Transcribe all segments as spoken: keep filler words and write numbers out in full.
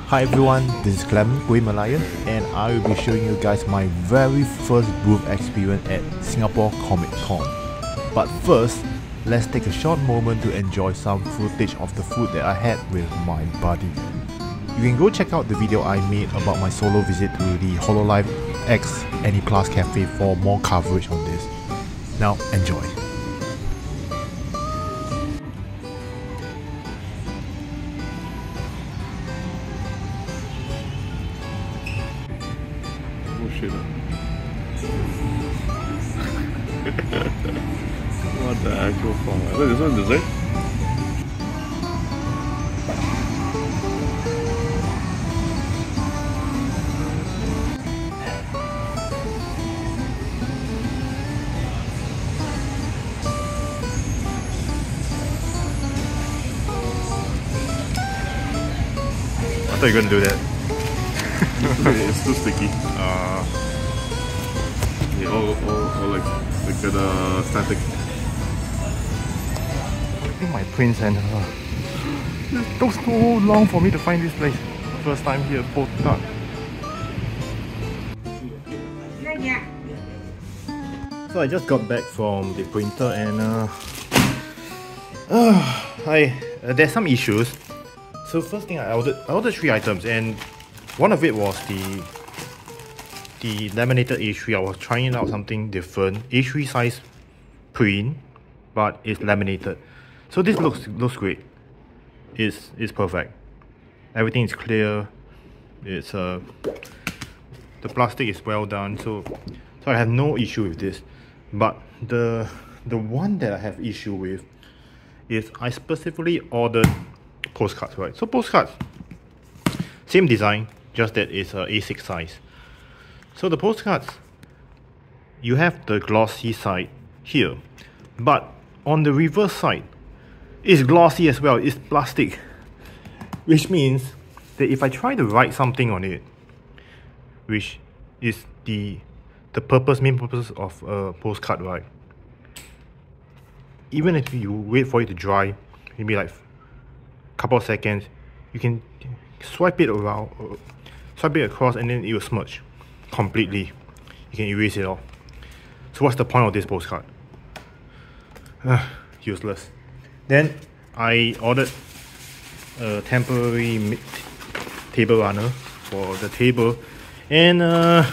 Hi everyone, this is Clement Malaya, and I will be showing you guys my very first booth experience at Singapore Comic Con. But first, let's take a short moment to enjoy some footage of the food that I had with my buddy. You can go check out the video I made about my solo visit to the Hololive X Aniplus Cafe for more coverage on this. Now enjoy. What the actual fuck? I think this one is it? I thought you were gonna do that. It's too sticky. Uh, yeah, all, all, all like, like the static. I think my prints and uh, it took so long for me to find this place. First time here, postcard. So I just got back from the printer and uh, uh, I, uh, there's some issues. So first thing I ordered, I ordered three items, and one of it was the the laminated A three. I was trying out something different, A three size print, but it's laminated. So this looks looks great. It's it's perfect. Everything is clear. It's uh the plastic is well done. So so I have no issue with this. But the the one that I have issue with is I specifically ordered postcards, right? So postcards, same design, just that it's a A six size. So the postcards, you have the glossy side here, but on the reverse side, it's glossy as well. It's plastic, which means that if I try to write something on it, which is the the purpose, main purpose of a postcard, right? Even if you wait for it to dry, maybe like couple of seconds, you can swipe it around, uh, swipe it across, and then it will smudge completely. You can erase it all. So what's the point of this postcard? Uh, useless. Then I ordered a temporary table runner for the table, and uh,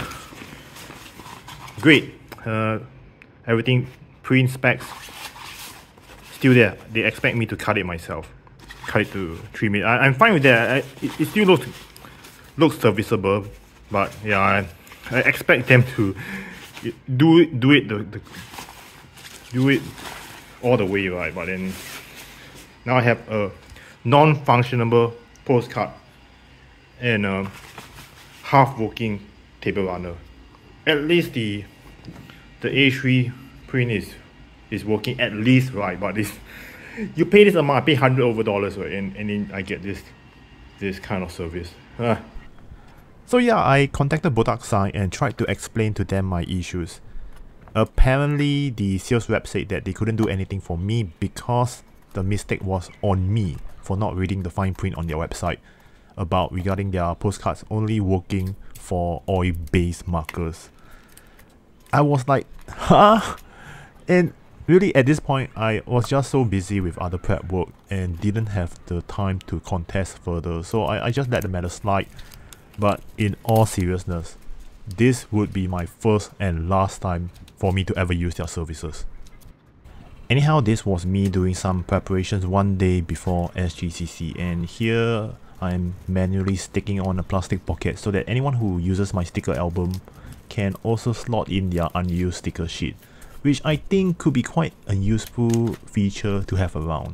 great. Uh, everything print specs still there. They expect me to cut it myself. Cut it to three meters. I, I'm fine with that. I, it, it still looks looks serviceable, but yeah, I, I expect them to do it, do it the, the do it all the way, right? But then now I have a non-functionable postcard and a half-working table runner. At least the the A three print is is working at least right, but this. You pay this amount, I pay hundred over dollars, right? And and then I get this this kind of service. Uh. So yeah, I contacted Botaksai and tried to explain to them my issues. Apparently, the sales rep said that they couldn't do anything for me because the mistake was on me for not reading the fine print on their website about regarding their postcards only working for oil-based markers. I was like, huh? And really, at this point, I was just so busy with other prep work and didn't have the time to contest further, so I, I just let the matter slide. But in all seriousness, this would be my first and last time for me to ever use their services. Anyhow, this was me doing some preparations one day before S G C C, and here I'm manually sticking on a plastic pocket so that anyone who uses my sticker album can also slot in their unused sticker sheet, which I think could be quite a useful feature to have around.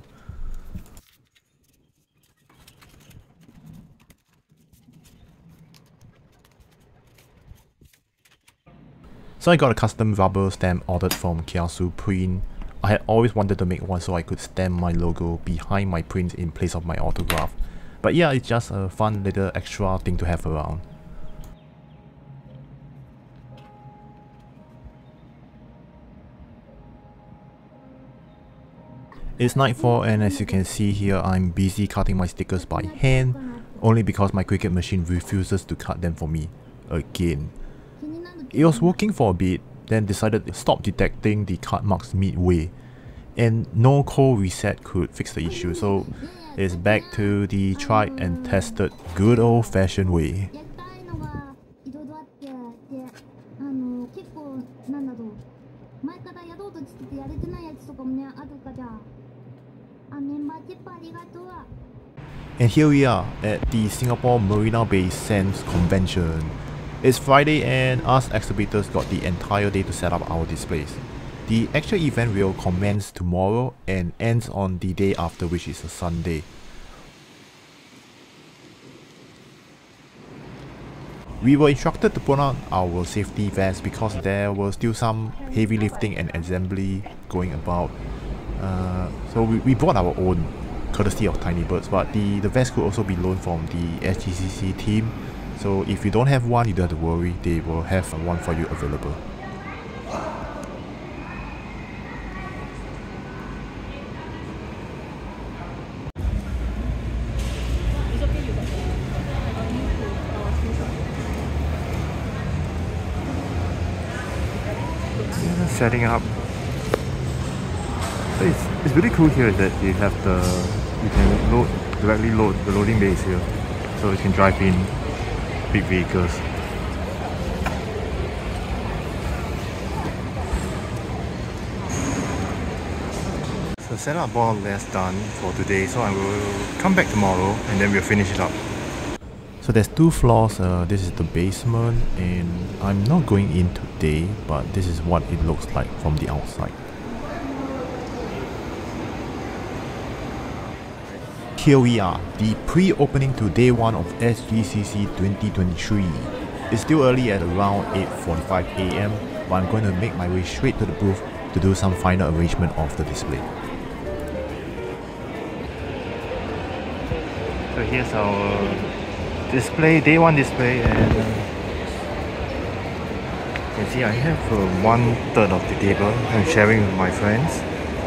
So I got a custom rubber stamp ordered from Kiasu Print. I had always wanted to make one so I could stamp my logo behind my print in place of my autograph. But yeah, it's just a fun little extra thing to have around. It's nightfall, and as you can see here, I'm busy cutting my stickers by hand. only because my Cricut machine refuses to cut them for me again. It was working for a bit, then decided to stop detecting the cut marks midway, and no cold reset could fix the issue, so it's back to the tried and tested good old fashioned way. And here we are at the Singapore Marina Bay Sands Convention. It's Friday and us exhibitors got the entire day to set up our displays. The actual event will commence tomorrow and ends on the day after, which is a Sunday. We were instructed to put on our safety vests because there was still some heavy lifting and assembly going about. Uh, so we, we brought our own, courtesy of Tinybirds, but the, the vest could also be loaned from the S G C C team. So if you don't have one, you don't have to worry, they will have one for you available. Yeah, setting up. It's, it's really cool here that you have the, you can load, directly load the loading bays here, so you can drive in big vehicles. So setup more or less done for today, so I will come back tomorrow and then we'll finish it up. So there's two floors, uh, this is the basement, and I'm not going in today, but this is what it looks like from the outside. Here we are, the pre-opening to day one of S G C C twenty twenty-three. It's still early at around eight forty-five A M, but I'm going to make my way straight to the booth to do some final arrangement of the display. So here's our display, day one display, and uh, you can see I have uh, one third of the table I'm sharing with my friends.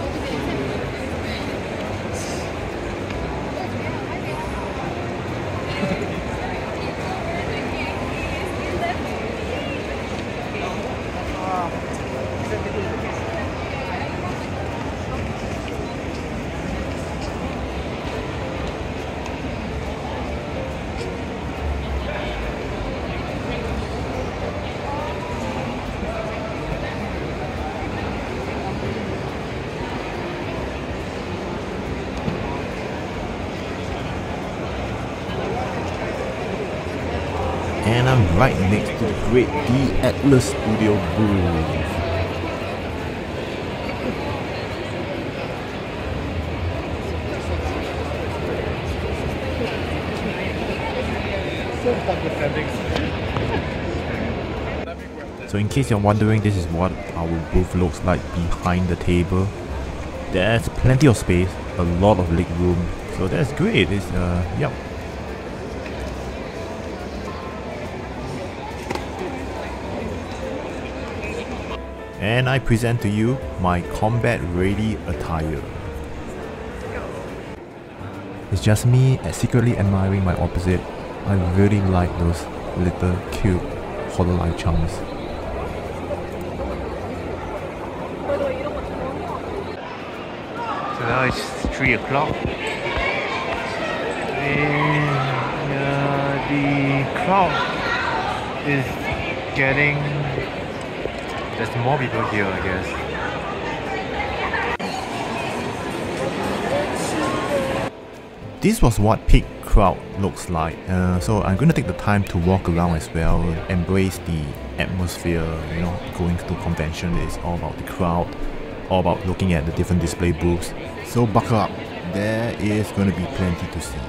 And I'm right next to the great D Atlas Studio booth. So in case you're wondering, this is what our booth looks like behind the table. There's plenty of space, a lot of leg room, so that's great. It's uh, yep. And I present to you my combat ready attire. It's just me secretly admiring my opposite. I really like those little cute hololive charms. So now it's three o'clock. And uh, the crowd is getting. There's more people here, I guess. This was what peak crowd looks like. Uh, so I'm going to take the time to walk around as well, embrace the atmosphere. You know, going to convention is all about the crowd, all about looking at the different display booths. So buckle up, there is going to be plenty to see.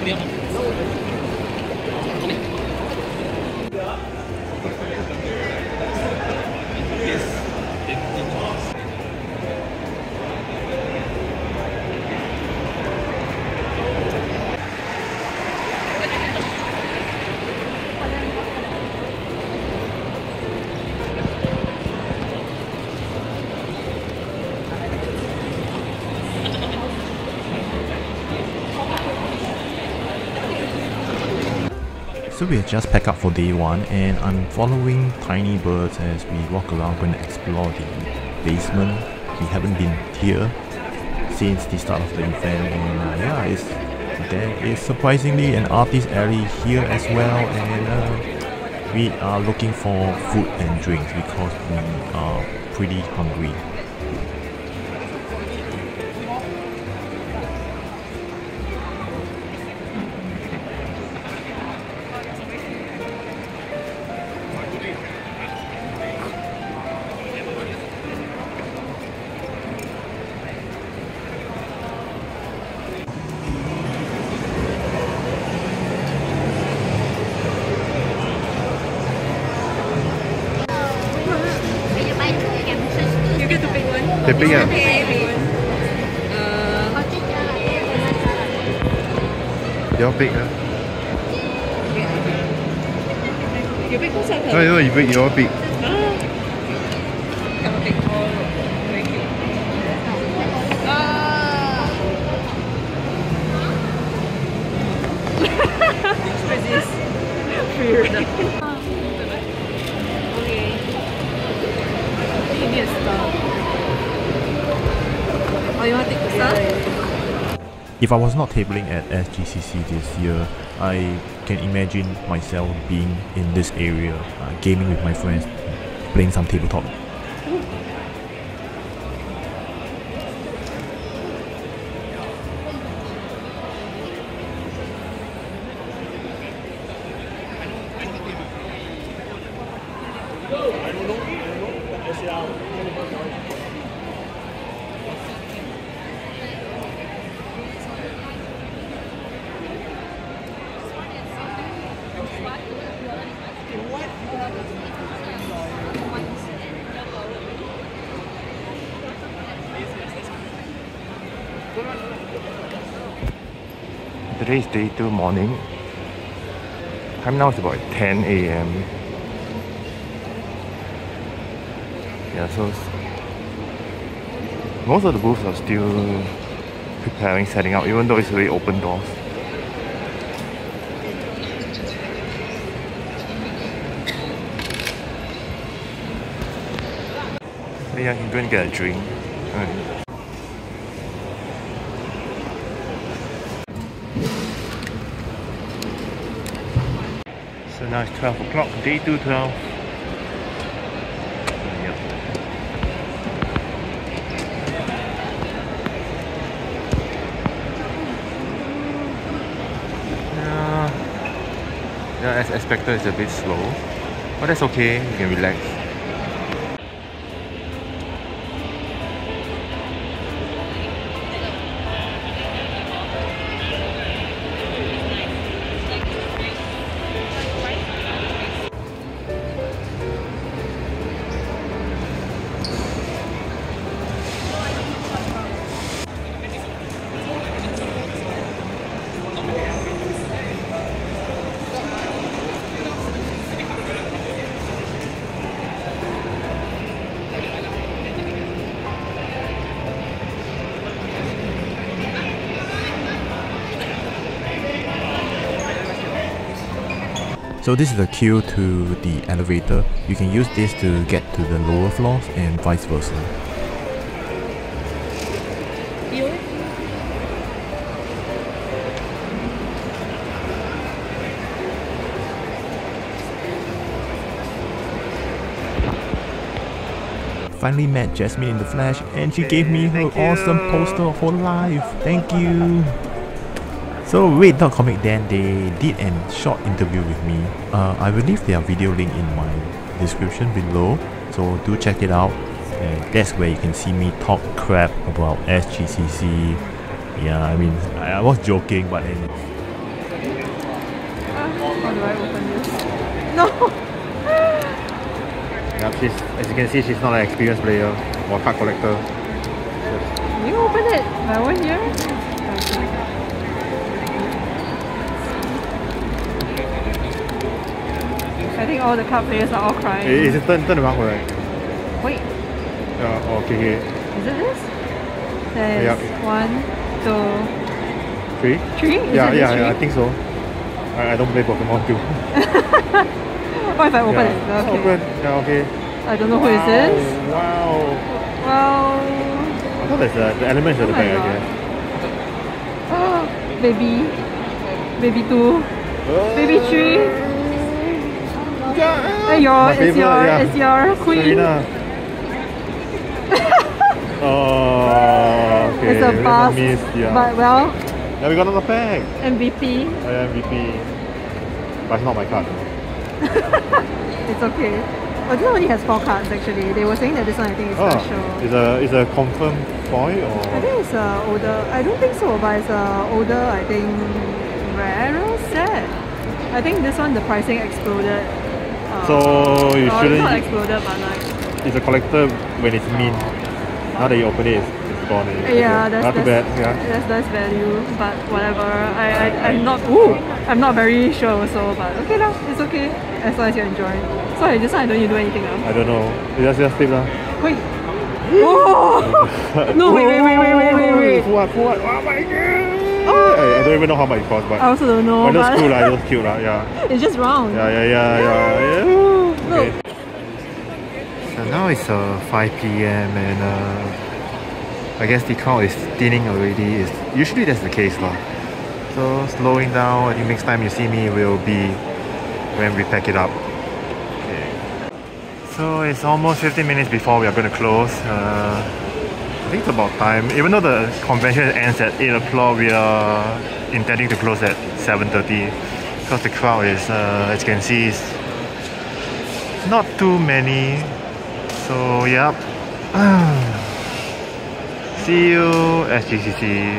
So we have just packed up for day one, and I'm following Tinybird as we walk around and explore the basement. We haven't been here since the start of the event, and uh, yeah, it's, there is surprisingly an artist alley here as well, and uh, we are looking for food and drinks because we are pretty hungry. Cái big à? Your big à? Your big cũng sao Oh, your big, your big. Oh, you want to take the stuff? If I was not tabling at S G C C this year, I can imagine myself being in this area, uh, gaming with my friends, playing some tabletop. Today is day two morning. Time now is about ten A M Yeah, so most of the booths are still preparing, setting up, even though it's already open doors. Yeah, I can go and get a drink. Right. So now it's twelve o'clock, day two twelve. Yep. Yeah, yeah, as expected, it's a bit slow, but that's okay, you can relax. So this is the queue to the elevator. You can use this to get to the lower floors and vice versa. Finally met Jasmine in the flesh, and she gave me her awesome poster of hololive. Thank you! So Wait dot comic then, they did a short interview with me. Uh, I will leave their video link in my description below, so do check it out. And that's where you can see me talk crap about S G C C. Yeah, I mean, I, I was joking, but anyway. How do I open this? No! Yep, she's, as you can see, she's not an experienced player or card collector. Can you open it? My one here? I think all the card players are all crying. Hey, is it turn, turn around, right? Wait, Yeah, oh, okay, okay. is it this? There's Yep. one, two, Three? three? Is Yeah, it yeah, this yeah, I three? think so. I, I don't play Pokemon too. What if I open yeah. it? Okay. Open. Yeah, okay. I don't know who wow, is this. Wow. Wow. I thought there's uh, the elements at the Oh my back, I God. guess. Baby. Baby two. Baby three. Yeah. Uh, your, My it's favorite, your, yeah. it's your queen. Serena. Oh, okay. It's a That's bust. miss, yeah. But well, yeah, we got another pack. M V P. Oh, yeah, M V P. But it's not my card. It's okay. Oh, this one only has four cards actually. They were saying that this one I think is Oh, special. it's a it's a confirmed foil or I think it's a older. I don't think so, but it's a older. I think rarer set. I think this one the pricing exploded. Uh, So you oh, shouldn't- It's not exploded, but like. it's a collector when it's mint. Now that you open it, it's, it's gone. Already. Yeah, Okay. that's not too that's, bad. Yeah. that's that's value, but whatever. I I I'm not. Ooh, I'm not very sure also, but okay lah. It's okay as long as you enjoy. Sorry, this one I don't need to do anything now. I don't know. Just just flip lah. Wait. Oh! No, wait, wait, wait, wait, wait, wait, wait. For what? For what? Oh my god! Oh. I, I don't even know how much it costs, but I also don't know. but it looks but cool lah. It looks cute lah. Yeah. it's just round. Yeah, yeah, yeah, yeah. yeah. Look. Okay. So now it's uh, five P M and uh, I guess the crowd is thinning already. It's, usually that's the case lah. So slowing down. I think next time you see me will be when we pack it up. Okay. So it's almost fifteen minutes before we are going to close. Uh, I think it's about time. Even though the convention ends at eight o'clock, we are intending to close at seven thirty because the crowd is, uh, as you can see, is not too many. So yep. See you S G C C.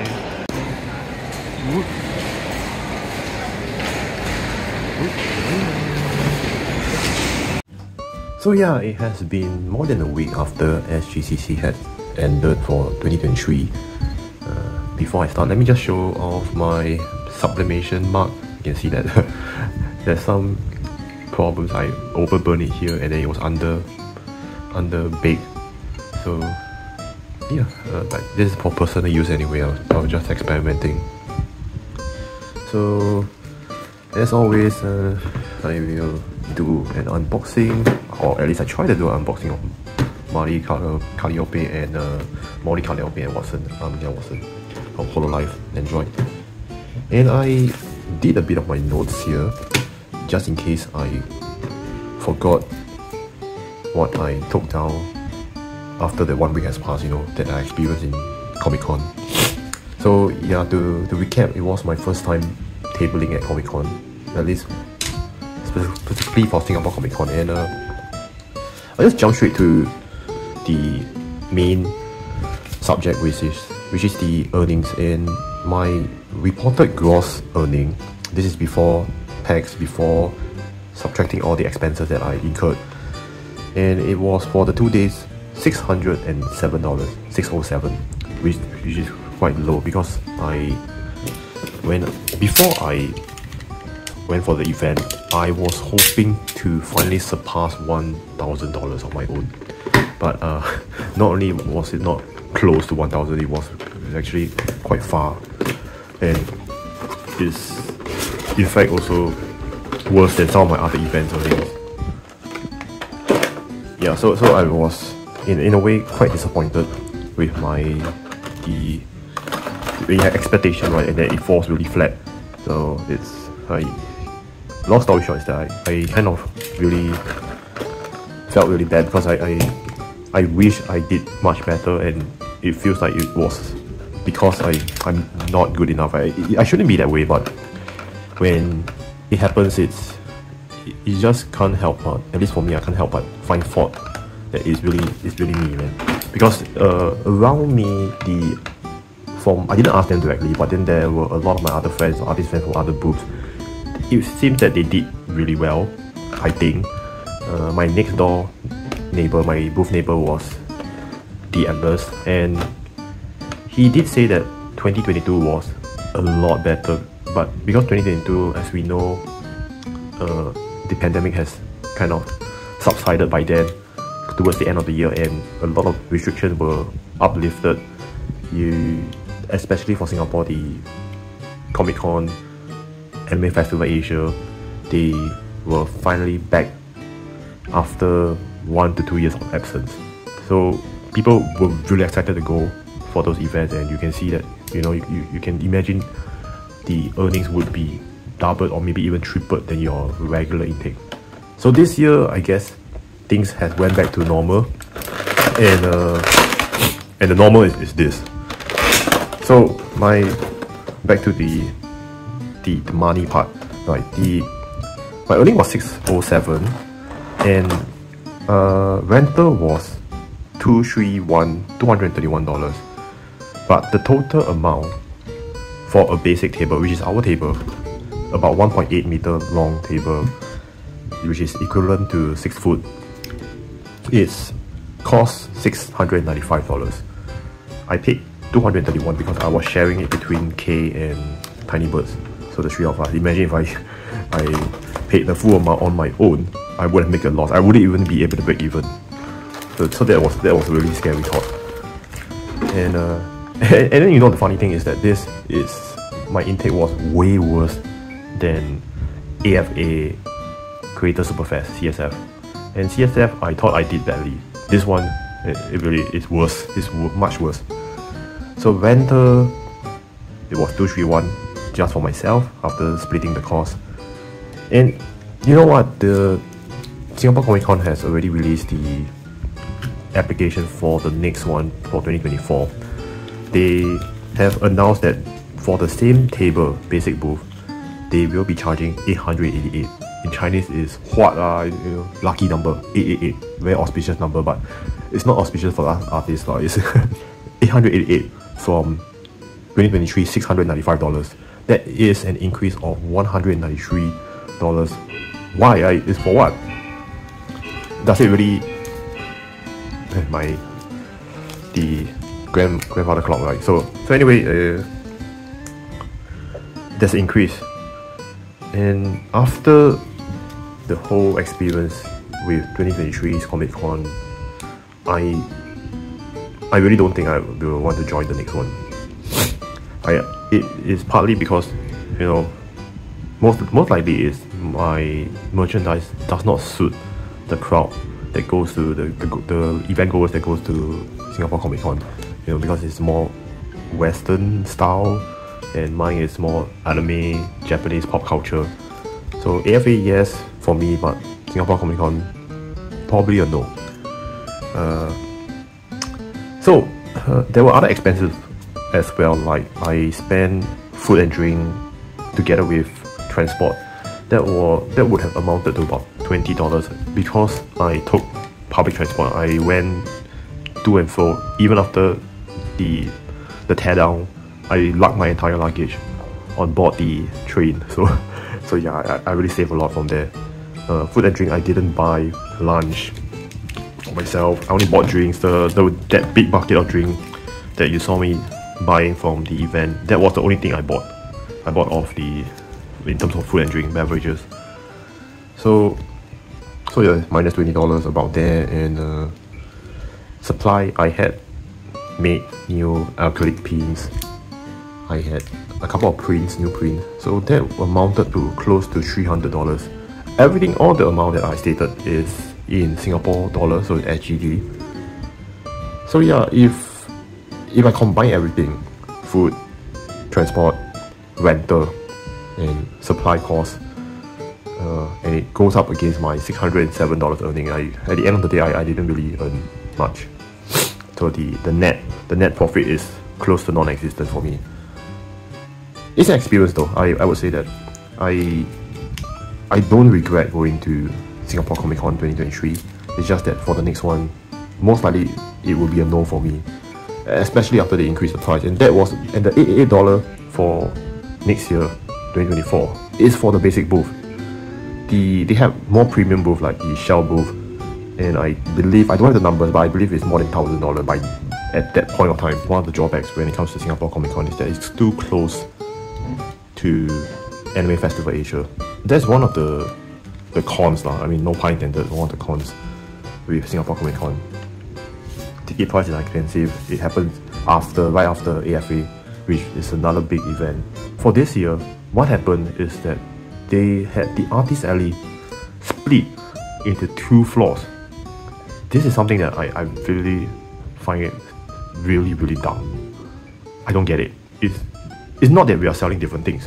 So yeah, it has been more than a week after S G C C had ended for twenty twenty-three. Uh, before I start, let me just show off my sublimation mark. You can see that there's some problems. I overburned it here and then it was under under baked. So yeah, uh, but this is for personal use anyway. I was, I was just experimenting. So as always, uh, I will do an unboxing, or at least I try to do an unboxing of Mari Calliope and uh, Molly Calliope and Watson, um, yeah, Watson, of hololive Android. And I did a bit of my notes here, just in case I forgot what I took down after the one week has passed, you know, that I experienced in Comic-Con. So yeah, to, to recap, it was my first time tabling at Comic-Con, at least specifically for Singapore Comic-Con, and uh, I'll just jump straight to the main subject, which is which is the earnings. And my reported gross earning, this is before tax, before subtracting all the expenses that I incurred, and it was for the two days six hundred and seven dollars, six oh seven, which which is quite low because I when before I went for the event, I was hoping to finally surpass one thousand dollars on my own. But uh, not only was it not close to one thousand, it was actually quite far. And it's in fact also worse than some of my other events already. Yeah, so, so I was in, in a way quite disappointed with my the, the expectation, right, and then it falls really flat. So it's I long story short is that I, I kind of really felt really bad because I, I I wish I did much better, and it feels like it was because I, I'm not good enough. I, I shouldn't be that way, but when it happens, it's you just can't help but, at least for me, I can't help but find fault that it's really it's really me, man. Because uh, around me, the from I didn't ask them directly, but then there were a lot of my other friends, artist friends from other booths. it seems that they did really well, I think. Uh, my next door neighbor, my booth neighbor was the aniplus, and he did say that twenty twenty-two was a lot better, but because twenty twenty-two, as we know, uh, the pandemic has kind of subsided by then towards the end of the year, and a lot of restrictions were uplifted. You, especially for Singapore, the Comic Con, Anime Festival Asia, they were finally back after one to two years of absence. So people were really excited to go for those events, and you can see that, you know, you, you, you can imagine the earnings would be doubled or maybe even tripled than your regular intake. So this year, I guess things have went back to normal, and uh, and the normal is, is this. So my back to the the, the money part, right? The my earning was six oh seven, and uh, rental was two three one two hundred thirty one dollars. But the total amount for a basic table, which is our table, about one point eight meter long table, which is equivalent to six foot, is cost six hundred ninety five dollars. I paid two hundred thirty one because I was sharing it between K and Tinybird, so the three of us. Imagine if I I paid the full amount on my own, I wouldn't make a loss. I wouldn't even be able to break even. So, so that was that was a really scary thought. And uh, and then, you know, the funny thing is that this is my intake was way worse than A F A Creator Superfest C S F. And C S F, I thought I did badly. This one, it, it really is worse. It's much worse. So rental, it was two three one just for myself after splitting the cost. And you know what? The Singapore Comic Con has already released the application for the next one for twenty twenty-four. They have announced that for the same table, basic booth, they will be charging eight hundred eighty-eight. In Chinese is what uh, you know, lucky number, eight eight eight, very auspicious number, but it's not auspicious for us artists. Uh, it's eight hundred eighty-eight from twenty twenty-three, six hundred ninety-five dollars. That is an increase of one hundred ninety-three dollars. Why? I, it's for what? Does it really... my... the grand, grandfather clock, right? So, so anyway, uh, there's an increase. And after the whole experience with twenty twenty-three's Comic Con, I I really don't think I will want to join the next one. I it is partly because, you know, most most likely is my merchandise does not suit the crowd that goes to the the, the event goers that goes to Singapore Comic Con. You know, because it's more Western style, and mine is more anime, Japanese pop culture. So A F A, yes for me, but Singapore Comic Con, probably a no. Uh, so uh, there were other expenses as well, like I spent food and drink together with transport. That were that would have amounted to about twenty dollars because I took public transport. I went to and fro even after the the teardown. I lugged my entire luggage on board the train. So, so yeah, I, I really saved a lot from there. Uh, food and drink, I didn't buy lunch for myself. I only bought drinks. The, the that big bucket of drink that you saw me buying from the event, that was the only thing I bought. I bought off the in terms of food and drink beverages. So, so yeah, minus twenty dollars about there. And uh, supply, I had made new acrylic pins. I had a couple of prints, new prints, so that amounted to close to three hundred dollars. Everything, all the amount that I stated is in Singapore dollars, so S G D. So yeah, if if I combine everything, food, transport, rental, and supply costs, uh, and it goes up against my six hundred seven dollars earning, I at the end of the day, I, I didn't really earn much. So the, the net the net profit is close to non-existent for me. It's an experience though. I, I would say that I I don't regret going to Singapore Comic Con twenty twenty-three. It's just that for the next one, most likely it will be a no for me, especially after they increase the price. And that was and the eighty-eight dollars for next year, twenty twenty-four, is for the basic booth. The they have more premium booth like the Shell booth, and I believe I don't have the numbers, but I believe it's more than thousand dollars by at that point of time. One of the drawbacks when it comes to Singapore Comic Con is that it's too close to Anime Festival Asia. That's one of the the cons lah. I mean, no pun intended. One of the cons with Singapore Comic Con. Ticket price is expensive. It happens after, right after A F A, which is another big event. For this year, what happened is that they had the Artist Alley split into two floors. This is something that I, I really find it really, really dumb. I don't get it. It's, it's not that we are selling different things.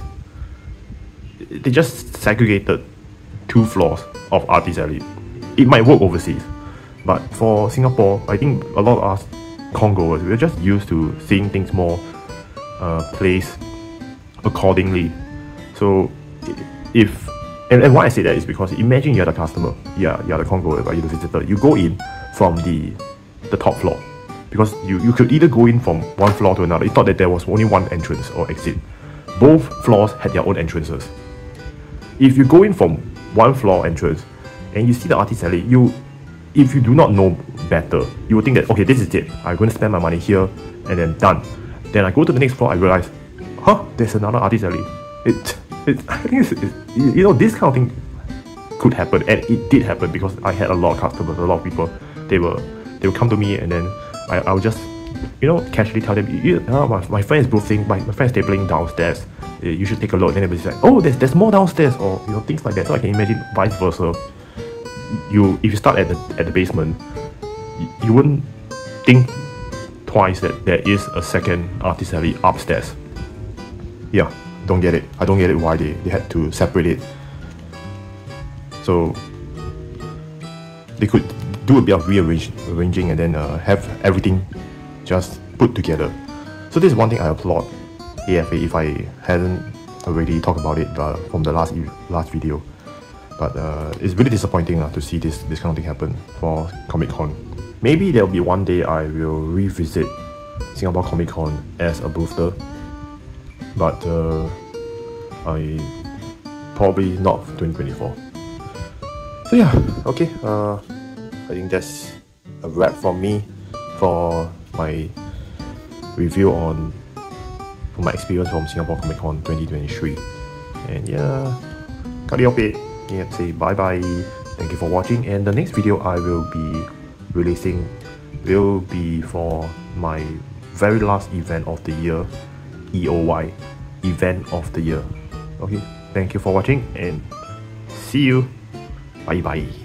They just segregated two floors of Artist Alley. It might work overseas, but for Singapore, I think a lot of us con-goers, we're just used to seeing things more uh, placed accordingly. So if, and, and why I say that is because imagine you're the customer, yeah, you're the con-goer, you're the visitor, you go in from the the top floor, because you, you could either go in from one floor to another. It's not that there was only one entrance or exit. Both floors had their own entrances. If you go in from one floor entrance and you see the Artist Alley, you, if you do not know better, you would think that, okay, this is it, I'm going to spend my money here and then done. Then I go to the next floor, I realize, huh, there's another Artist Alley. It, it, I think it's, it, you know, this kind of thing could happen, and it did happen because I had a lot of customers, a lot of people. They were, they would come to me, and then I, I would just, you know, casually tell them, you, oh, my, my friend is boothing, my, my friend is tabling downstairs. You should take a look. And then everybody's like, oh, there's there's more downstairs, or you know, things like that. So I can imagine vice versa. You, if you start at the at the basement, you, you wouldn't think twice that there is a second Artist Alley upstairs. Yeah, don't get it. I don't get it why they, they had to separate it. So they could do a bit of rearranging and then uh, have everything just put together. So this is one thing I applaud A F A if I hadn't already talked about it uh, from the last last video. But uh, it's really disappointing uh, to see this this kind of thing happen for Comic Con. Maybe there'll be one day I will revisit Singapore Comic Con as a boother, but uh, I probably not twenty twenty-four. So yeah, okay. Uh, I think that's a wrap from me for my review on for my experience from Singapore Comic Con twenty twenty-three. And yeah, cut it off it. Yeah, say bye bye. Thank you for watching. And the next video I will be releasing will be for my very last event of the year, E O Y, event of the year. Okay, thank you for watching and see you. Bye bye.